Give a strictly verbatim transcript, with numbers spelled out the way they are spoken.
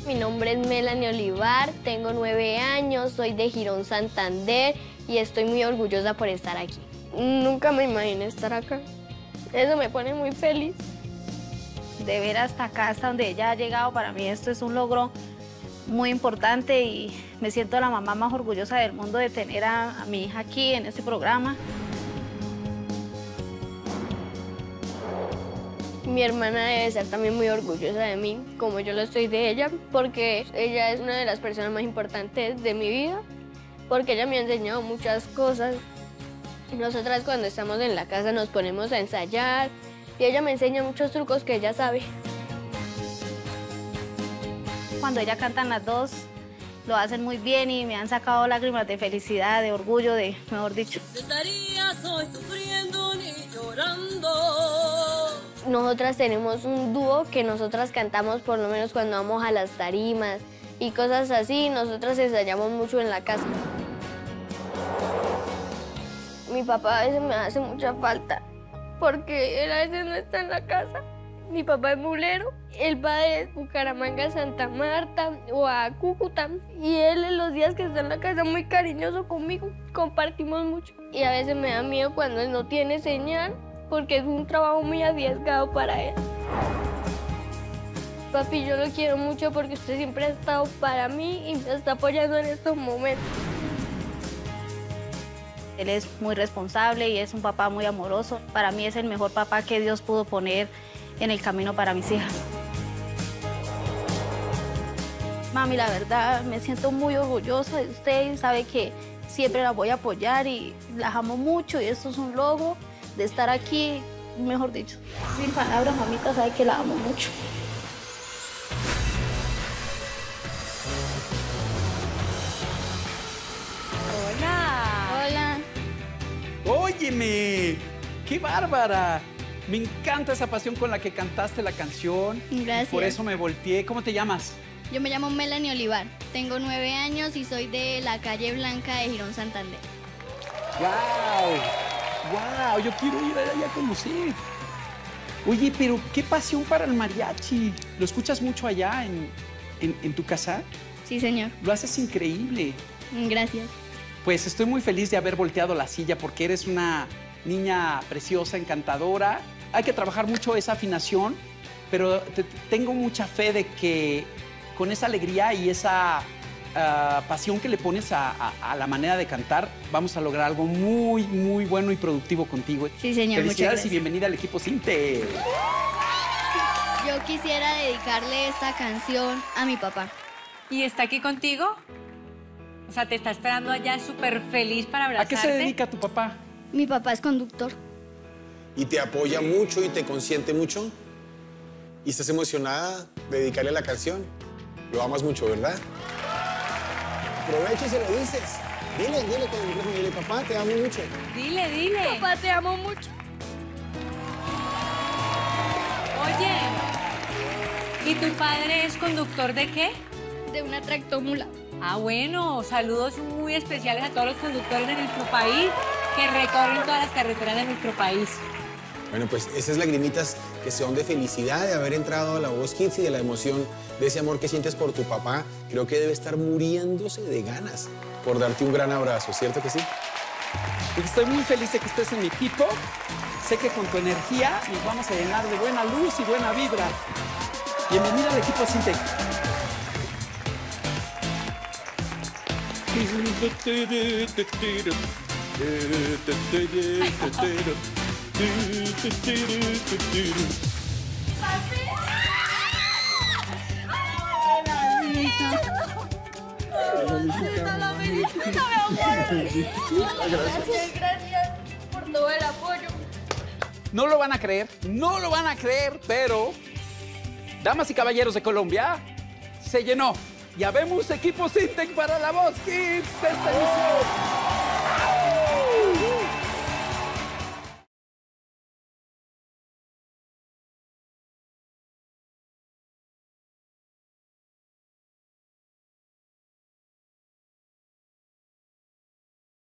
Mi nombre es Melanie Olivar, tengo nueve años, soy de Girón, Santander y estoy muy orgullosa por estar aquí. Nunca me imaginé estar acá. Eso me pone muy feliz. De ver hasta acá, hasta donde ella ha llegado, para mí esto es un logro muy importante y me siento la mamá más orgullosa del mundo de tener a, a mi hija aquí en este programa. Mi hermana debe estar también muy orgullosa de mí, como yo lo estoy de ella, porque ella es una de las personas más importantes de mi vida, porque ella me ha enseñado muchas cosas. Nosotras cuando estamos en la casa nos ponemos a ensayar y ella me enseña muchos trucos que ella sabe. Cuando ella cantan las dos, lo hacen muy bien y me han sacado lágrimas de felicidad, de orgullo, de, mejor dicho. Estarías hoy sufriendo ni llorando. Nosotras tenemos un dúo que nosotras cantamos por lo menos cuando vamos a las tarimas y cosas así. Nosotras ensayamos mucho en la casa. Mi papá a veces me hace mucha falta porque él a veces no está en la casa. Mi papá es mulero, él va de Bucaramanga a Santa Marta o a Cúcuta y él en los días que está en la casa es muy cariñoso conmigo, compartimos mucho. Y a veces me da miedo cuando él no tiene señal porque es un trabajo muy arriesgado para él. Papi, yo lo quiero mucho porque usted siempre ha estado para mí y me está apoyando en estos momentos. Él es muy responsable y es un papá muy amoroso. Para mí es el mejor papá que Dios pudo poner en el camino para mis hijas. Mami, la verdad, me siento muy orgullosa de usted y sabe que siempre la voy a apoyar y las amo mucho y esto es un logro de estar aquí, mejor dicho. Sin palabras, mamita, sabe que la amo mucho. ¡Óyeme! ¡Qué bárbara! Me encanta esa pasión con la que cantaste la canción. Gracias. Por eso me volteé. ¿Cómo te llamas? Yo me llamo Melanie Olivar, tengo nueve años y soy de la calle Blanca de Girón, Santander. ¡Guau! ¡Guau! Yo quiero ir allá a conocer. Oye, pero qué pasión para el mariachi. ¿Lo escuchas mucho allá en, en, en tu casa? Sí, señor. Lo haces increíble. Gracias. Pues estoy muy feliz de haber volteado la silla porque eres una niña preciosa, encantadora. Hay que trabajar mucho esa afinación, pero te, tengo mucha fe de que con esa alegría y esa uh, pasión que le pones a, a, a la manera de cantar, vamos a lograr algo muy, muy bueno y productivo contigo. Sí, señor. Felicidades y bienvenida al equipo Sinte. Yo quisiera dedicarle esta canción a mi papá. ¿Y está aquí contigo? O sea, te está esperando allá súper feliz para abrazarte. ¿A qué se dedica tu papá? Mi papá es conductor. ¿Y te apoya mucho y te consiente mucho? ¿Y estás emocionada de dedicarle la canción? Lo amas mucho, ¿verdad? Aprovecha y se lo dices. Dile, dile con el micrófono, dile, papá, te amo mucho. Dile, dile. Papá, te amo mucho. Oye, ¿y tu padre es conductor de qué? De una tractomula. Ah, bueno, saludos muy especiales a todos los conductores de nuestro país que recorren todas las carreteras de nuestro país. Bueno, pues esas lagrimitas que son de felicidad de haber entrado a La Voz Kids y de la emoción de ese amor que sientes por tu papá, creo que debe estar muriéndose de ganas por darte un gran abrazo, ¿cierto que sí? Estoy muy feliz de que estés en mi equipo. Sé que con tu energía nos vamos a llenar de buena luz y buena vibra. Bienvenida al equipo Sinte. Gracias, gracias por todo el apoyo. No lo van a creer, no lo van a creer, pero, damas y caballeros de Colombia, se llenó. Ya vemos equipo Sintec para La Voz Kids de esta emisión.